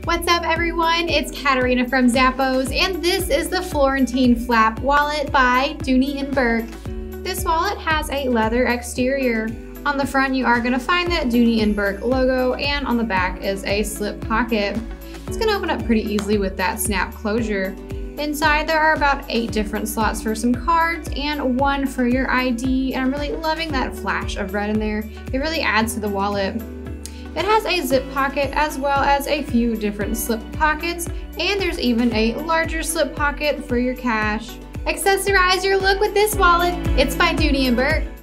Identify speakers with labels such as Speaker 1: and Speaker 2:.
Speaker 1: What's up everyone? It's Katarina from Zappos, and this is the Florentine Flap Wallet by Dooney and Bourke. This wallet has a leather exterior. On the front you are going to find that Dooney and Bourke logo, and on the back is a slip pocket. It's going to open up pretty easily with that snap closure. Inside there are about 8 different slots for some cards and 1 for your ID, and I'm really loving that flash of red in there. It really adds to the wallet. It has a zip pocket as well as a few different slip pockets, and there's even a larger slip pocket for your cash. Accessorize your look with this wallet. It's by Dooney and Bourke.